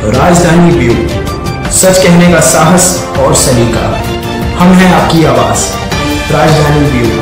राजधानी ब्यूरो, सच कहने का साहस और सलीका। हम हैं आपकी आवाज, राजधानी ब्यूरो।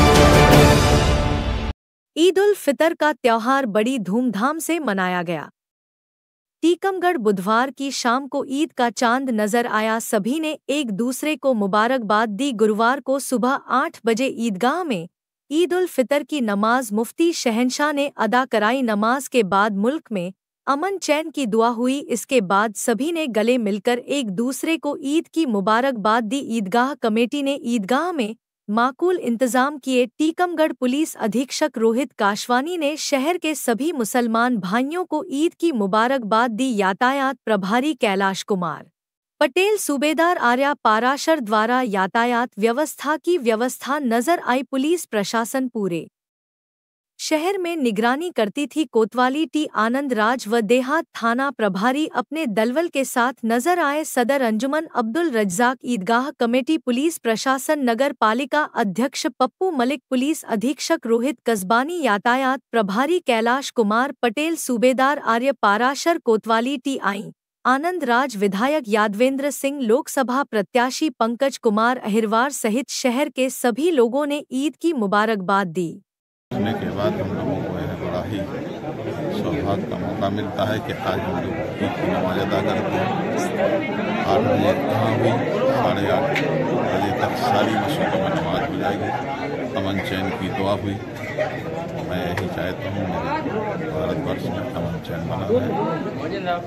ईद उल फितर का त्योहार बड़ी धूमधाम से मनाया गया। टीकमगढ़ बुधवार की शाम को ईद का चांद नजर आया। सभी ने एक दूसरे को मुबारकबाद दी। गुरुवार को सुबह 8 बजे ईदगाह में ईद उल फितर की नमाज मुफ्ती शहनशाह ने अदा कराई। नमाज के बाद मुल्क में अमन चैन की दुआ हुई। इसके बाद सभी ने गले मिलकर एक दूसरे को ईद की मुबारकबाद दी। ईदगाह कमेटी ने ईदगाह में माकूल इंतजाम किए। टीकमगढ़ पुलिस अधीक्षक रोहित काशवानी ने शहर के सभी मुसलमान भाइयों को ईद की मुबारकबाद दी। यातायात प्रभारी कैलाश कुमार पटेल, सूबेदार आर्या पाराशर द्वारा यातायात व्यवस्था की व्यवस्था नजर आई। पुलिस प्रशासन पूरे शहर में निगरानी करती थी। कोतवाली टी आनंद राज व देहात थाना प्रभारी अपने दलबल के साथ नजर आए। सदर अंजुमन अब्दुल रज्जाक, ईदगाह कमेटी, पुलिस प्रशासन, नगर पालिका अध्यक्ष पप्पू मलिक, पुलिस अधीक्षक रोहित कस्बानी, यातायात प्रभारी कैलाश कुमार पटेल, सूबेदार आर्य पाराशर, कोतवाली टी आनंद राज, विधायक यादवेंद्र सिंह, लोकसभा प्रत्याशी पंकज कुमार अहिरवार सहित शहर के सभी लोगों ने ईद की मुबारकबाद दी। के बाद हम लोगों को बड़ा ही सौभाग्य का मौका मिलता है कि आज हम लोग ईद की नमाज अदा करते हैं। 8 बजे यहाँ हुई, 8:30 बजे तक सारी मस्जिदों में नमाज हो जाएगी। अमन चैन की दुआ हुई। मैं यही चाहता हूँ मेरे भारतवर्ष में अमन चैन बना रहे।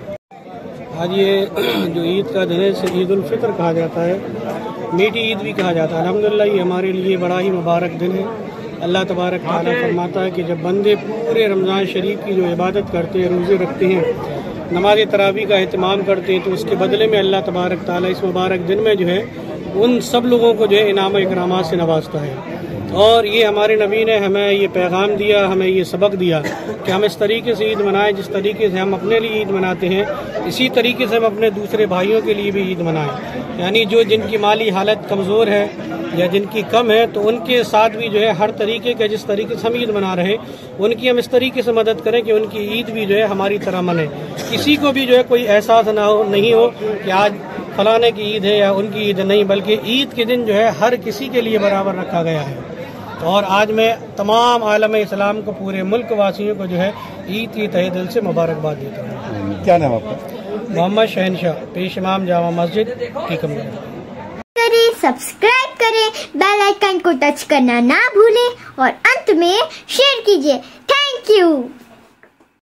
आज ये जो ईद का दिन है इसे ईद उल फितर कहा जाता है, मीठी ईद भी कहा जाता है। अल्हम्दुलिल्लाह ये हमारे लिए बड़ा ही मुबारक दिन है। अल्लाह तबारक तआला फरमाता है कि जब बंदे पूरे रमज़ान शरीफ की जो इबादत करते हैं, रोज़े रखते हैं, नमाज तरावी का एहतमाम करते हैं, तो उसके बदले में अल्लाह तबारक तआला इस मुबारक दिन में जो है उन सब लोगों को जो है इनाम इकरामात से नवाजता है। और ये हमारे नबी ने हमें ये पैगाम दिया, हमें ये सबक दिया कि हम इस तरीके से ईद मनाएं जिस तरीके से हम अपने लिए ईद मनाते हैं, इसी तरीके से हम अपने दूसरे भाइयों के लिए भी ईद मनाएं। यानी जो जिनकी माली हालत कमज़ोर है या जिनकी कम है, तो उनके साथ भी जो है हर तरीके के जिस तरीके से हम ईद मना रहे उनकी हम इस तरीके से मदद करें कि उनकी ईद भी जो है हमारी तरह मने। किसी को भी जो है कोई एहसास नहीं हो कि आज फलाने की ईद है या उनकी ईद नहीं, बल्कि ईद के दिन जो है हर किसी के लिए बराबर रखा गया है। और आज मैं तमाम आलम इस्लाम को, पूरे मुल्क वासियों को जो है ईद की तहे दिल से मुबारकबाद देता हूँ। क्या नाम आपका? मोहम्मद शहनशाह, पेश इमाम जामा मस्जिद, टीकमगढ़। सब्सक्राइब करें, बेल आइकन को टच करना ना भूलें और अंत में शेयर कीजिए। Thank you.